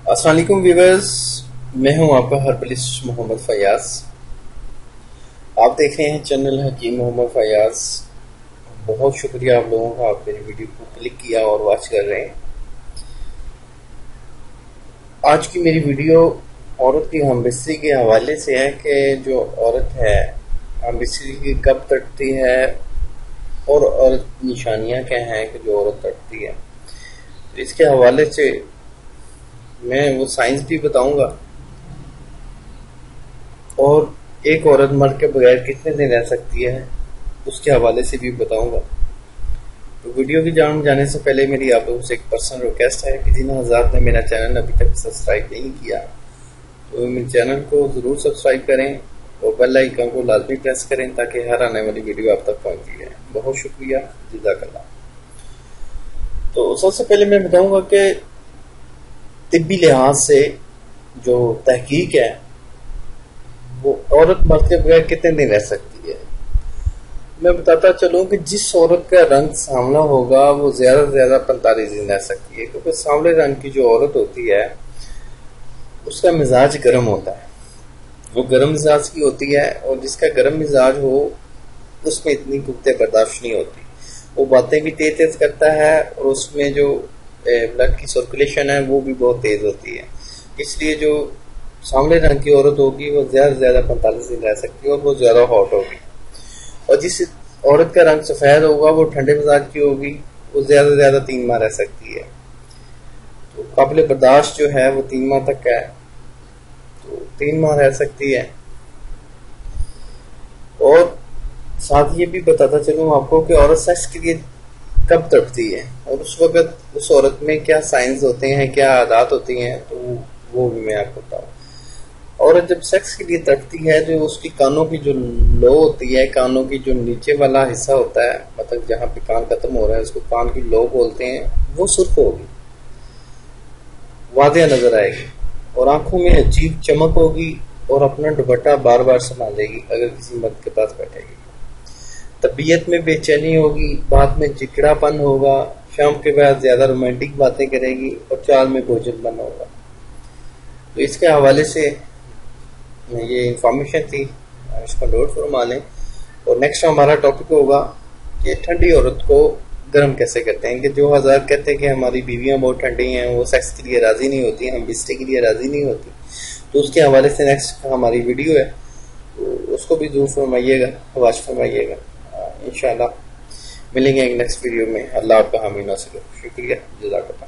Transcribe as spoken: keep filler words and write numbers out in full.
السلام علیکم ویورز، میں ہوں آپ کا ہربلسٹ محمد فیاض۔ آپ دیکھ رہے ہیں چینل حکیم محمد فیاض۔ بہت شکریہ آپ لوگوں کا، آپ میری ویڈیو کو کلک کیا اور واچ کر رہے ہیں۔ آج کی میری ویڈیو عورت کی ہم بستری کے حوالے سے ہے کہ جو عورت ہے ہم بستری کی کب تڑپتی ہے اور عورت نشانیاں کیا ہیں کہ جو عورت تڑپتی ہے۔ اس کے حوالے سے میں وہ سائنس بھی بتاؤں گا اور ایک عورت مرد کے بغیر کتنے دن رہ سکتی ہے اس کے حوالے سے بھی بتاؤں گا۔ تو ویڈیو کی جان جانے سے پہلے میری آپ لوگوں سے ایک پرسنل ریکویسٹ ہے کہ جن حضرات نے میرا چینل ابھی تک سبسکرائب نہیں کیا تو میرے چینل کو ضرور سبسکرائب کریں اور بیل آئیکن کو لازمی پریس کریں تاکہ ہر آنے والی ویڈیو آپ تک پہنچتی رہے۔ بہت شکریہ، جزاک اللہ۔ تو سب سے پہلے میں بتاؤں گا کہ طبی لحاظ سے جو تحقیق ہے وہ عورت مرد کے بغیر کتنے دن رہ سکتی ہے۔ میں بتاتا چلوں کہ جس عورت کا رنگ سانولا ہوگا وہ زیادہ سے زیادہ پینتالیس دن رہ سکتی ہے، کیونکہ سانولے رنگ کی جو عورت ہوتی ہے اس کا مزاج گرم ہوتا ہے، وہ گرم مزاج کی ہوتی ہے، اور جس کا گرم مزاج ہو اس میں اتنی قوت برداشت نہیں ہوتی، وہ باتیں بھی تیز تیز کرتا ہے اور اس میں جو بلڈ کی سرکولیشن ہے وہ بھی بہت تیز ہوتی ہے۔ اس لیے جو سانولے رنگ کی عورت ہوگی وہ زیادہ سے زیادہ پینتالیس دن رہ سکتی ہے اور وہ زیادہ ہاٹ ہوگی، اور جس عورت کا رنگ سفید ہوگا وہ ٹھنڈے مزاج کی ہوگی، وہ زیادہ سے زیادہ تین ماہ رہ سکتی ہے۔ تو قابل برداشت جو ہے وہ تین ماہ تک ہے، تو تین ماہ رہ سکتی ہے۔ اور ساتھ یہ بھی بتاتا چلوں آپ کو کہ عورت سیکس کے لیے کب تڑپتی ہے اور اس وقت اس عورت میں کیا سائنز ہوتے ہیں، کیا عادات ہوتی ہیں، تو وہ بھی میں آپ کو بتاؤں۔ عورت جب سیکس کے لیے تڑپتی ہے جو اس کی کانوں کی جو لو ہوتی ہے، کانوں کی جو نیچے والا حصہ ہوتا ہے، مطلب جہاں پہ کان ختم ہو رہا ہے اس کو کان کی لو بولتے ہیں، وہ سرخ ہوگی، واضح نظر آئے گی، اور آنکھوں میں عجیب چمک ہوگی اور اپنا دوپٹہ بار بار سنبھالے گی اگر کسی مرد کے پاس بیٹھے گی۔ طبیعت میں بے چینی ہوگی، بات میں چڑچڑا پن ہوگا، شام کے بعد زیادہ رومانٹک باتیں کرے گی اور چال میں بوجھل پن ہوگا۔ تو اس کے حوالے سے یہ انفارمیشن تھی، اس کو نوٹ فرما لیں۔ اور نیکسٹ ہمارا ٹاپک ہوگا کہ ٹھنڈی عورت کو گرم کیسے کرتے ہیں، کہ جو حضرات کہتے ہیں کہ ہماری بیویاں بہت ٹھنڈی ہیں، وہ سیکس کے لیے راضی نہیں ہوتی، ہم بستری کے لیے راضی نہیں ہوتی، تو اس کے حوالے سے نیکسٹ ہماری ویڈیو ہے، تو اس کو بھی ضرور فرمائیے گا، واچ فرمائیے گا۔ انشاءاللہ ملیں گے ایک نیکسٹ ویڈیو میں۔ اللہ آپ کا حامی ناصر ہو۔ شکریہ، جزاک اللہ۔